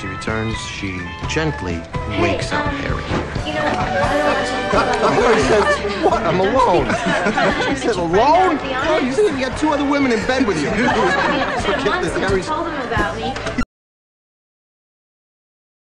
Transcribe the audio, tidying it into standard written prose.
she returns, she gently wakes up Harry. You know, I Harry says, what? I'm alone. She said, alone? Oh, you said you got two other women in bed with you. Forget this, Harry's